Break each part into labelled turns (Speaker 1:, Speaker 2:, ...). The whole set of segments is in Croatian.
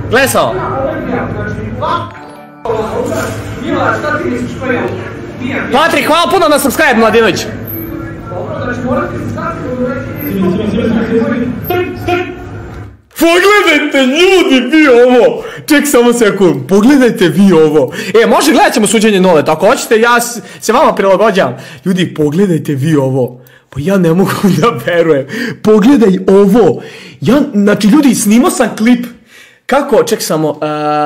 Speaker 1: Gledaj samo. Patrik, hvala puno na subscribe, Mladinović. Pogledajte ljudi vi ovo. Ček samo sekund. Pogledajte vi ovo. Može gledat ćemo suđenje nole. Ako hoćete ja se vama prilagođavam. Ljudi pogledajte vi ovo. Pa ja ne mogu da verujem. Pogledaj ovo. Znači ljudi snimao sam klip. Kako? Ček samo.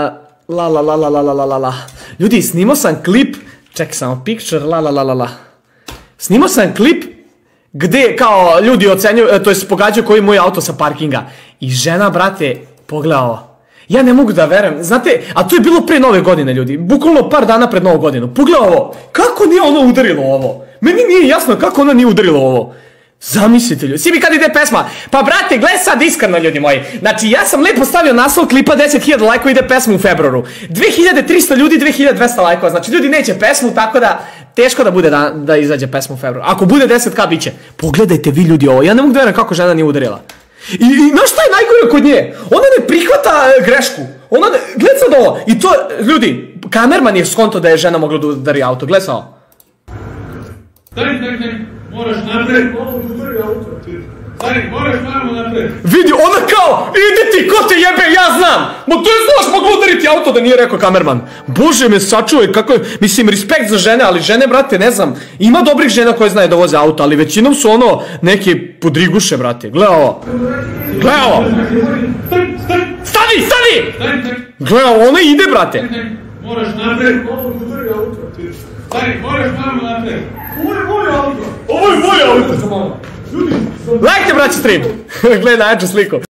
Speaker 1: Ljudi snimao sam klip. Ček samo. Picture. Snimao sam klip gde kao ljudi ocenjuju, to jest pogađaju koji je moj auto sa parkinga. I žena, brate, pogledaj ovo. Ja ne mogu da verujem, znate, a to je bilo pre nove godine, ljudi. Bukvalno par dana pred novu godinu. Pogledaj ovo, kako nije ono udarilo ovo? Meni nije jasno kako ona nije udarilo ovo. Zamislite ljudi, svi mi kad ide pesma. Pa brate, gledaj sad iskreno ljudi moji. Znači ja sam lepo stavio naslov klipa 10.000 lajkova, ide pesma u februaru. 2300 ljudi, 2200 lajkova. Znači ljudi neće pesmu, tako da teško da bude da izađe pesma u februaru. Ako bude 10k bit će. Pogledajte vi ljudi ovo, ja ne mogu da verujem kako žena nije udarila. I znaš šta je najgore kod nje? Ona ne prihvata grešku. Gledaj sad ovo. I to, ljudi, kamerman je skonto da je žena mogla da udari auto. Gledaj sad ovo.
Speaker 2: Stani, moraš napred. Stani, moraš malo napred.
Speaker 1: Vidi, ona kao, ide ti, ko te jebe, ja znam. Ma to je znaš, mogu udariti auto da nije rekao kamerman. Bože me sačuvaj, kako je, mislim, respekt za žene, ali žene, brate, ne znam. Ima dobrih žena koje znaju da voze auto, ali većinom su ono, neke podriguše, brate. Gledaj ovo. Gledaj ovo. Stani! Gledaj ovo, ona ide, brate.
Speaker 2: Moraš napred. Stani, moraš malo napred.
Speaker 1: Ovo je moj auto. Lajkte, braći, stream. Gledaj, najjaču sliku.